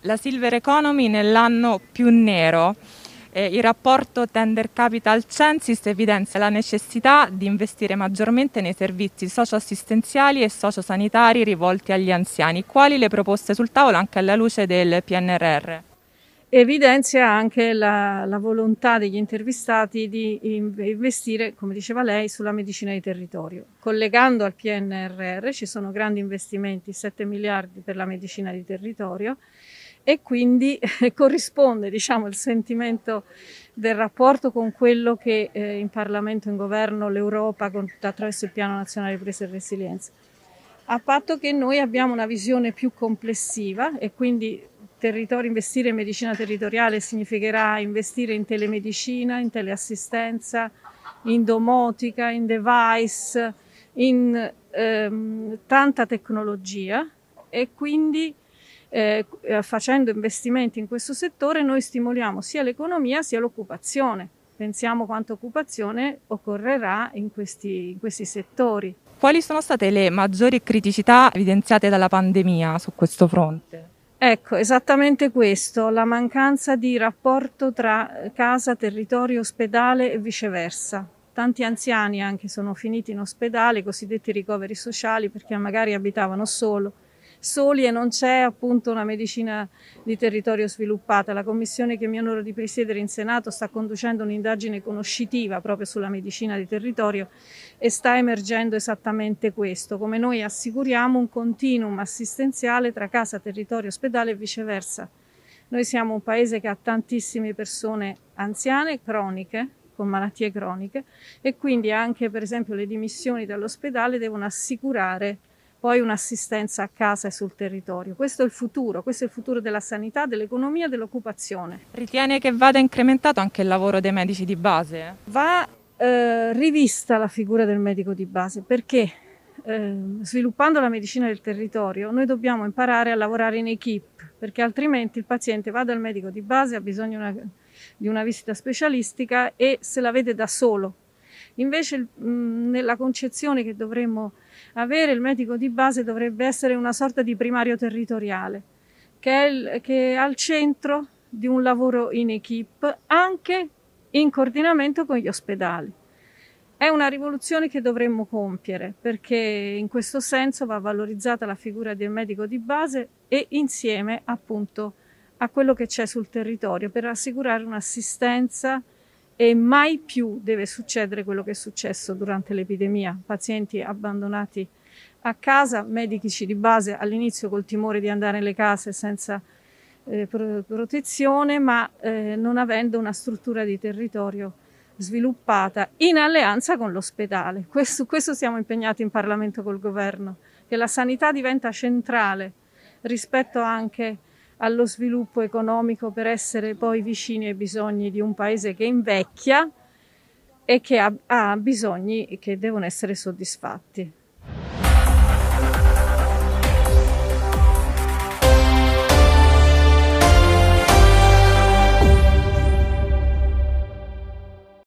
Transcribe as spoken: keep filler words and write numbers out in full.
La Silver Economy nell'anno più nero. Eh, il rapporto Tender Capital Censis evidenzia la necessità di investire maggiormente nei servizi socioassistenziali e sociosanitari rivolti agli anziani. Quali le proposte sul tavolo anche alla luce del P N R R? Evidenzia anche la, la volontà degli intervistati di investire, come diceva lei, sulla medicina di territorio. Collegando al P N R R ci sono grandi investimenti, sette miliardi per la medicina di territorio, e quindi eh, corrisponde, diciamo, il sentimento del rapporto con quello che eh, in Parlamento, in Governo, l'Europa, con, attraverso il Piano Nazionale di Ripresa e Resilienza. A patto che noi abbiamo una visione più complessiva e quindi territorio, investire in medicina territoriale significherà investire in telemedicina, in teleassistenza, in domotica, in device, in ehm, tanta tecnologia, e quindi eh, facendo investimenti in questo settore noi stimoliamo sia l'economia sia l'occupazione. Pensiamo quanta occupazione occorrerà in questi, in questi settori. Quali sono state le maggiori criticità evidenziate dalla pandemia su questo fronte? Ecco, esattamente questo, la mancanza di rapporto tra casa, territorio, ospedale e viceversa. Tanti anziani anche sono finiti in ospedale, i cosiddetti ricoveri sociali, perché magari abitavano solo, soli e non c'è appunto una medicina di territorio sviluppata. La commissione che mi onoro di presiedere in Senato sta conducendo un'indagine conoscitiva proprio sulla medicina di territorio e sta emergendo esattamente questo, come noi assicuriamo un continuum assistenziale tra casa, territorio, ospedale e viceversa. Noi siamo un paese che ha tantissime persone anziane, croniche, con malattie croniche, e quindi anche per esempio le dimissioni dall'ospedale devono assicurare poi un'assistenza a casa e sul territorio. Questo è il futuro, questo è il futuro della sanità, dell'economia e dell'occupazione. Ritiene che vada incrementato anche il lavoro dei medici di base? Va eh, rivista la figura del medico di base, perché eh, sviluppando la medicina del territorio noi dobbiamo imparare a lavorare in equipe, perché altrimenti il paziente va dal medico di base, ha bisogno una, di una visita specialistica e se la vede da solo. Invece mh, nella concezione che dovremmo avere, il medico di base dovrebbe essere una sorta di primario territoriale, che è, il, che è al centro di un lavoro in equipe, anche in coordinamento con gli ospedali. È una rivoluzione che dovremmo compiere, perché in questo senso va valorizzata la figura del medico di base e insieme appunto a quello che c'è sul territorio per assicurare un'assistenza. E mai più deve succedere quello che è successo durante l'epidemia, pazienti abbandonati a casa, medici di base all'inizio col timore di andare nelle case senza eh, protezione, ma eh, non avendo una struttura di territorio sviluppata in alleanza con l'ospedale. Questo, questo siamo impegnati in Parlamento col governo, che la sanità diventa centrale rispetto anche allo sviluppo economico per essere poi vicini ai bisogni di un paese che invecchia e che ha, ha bisogni che devono essere soddisfatti.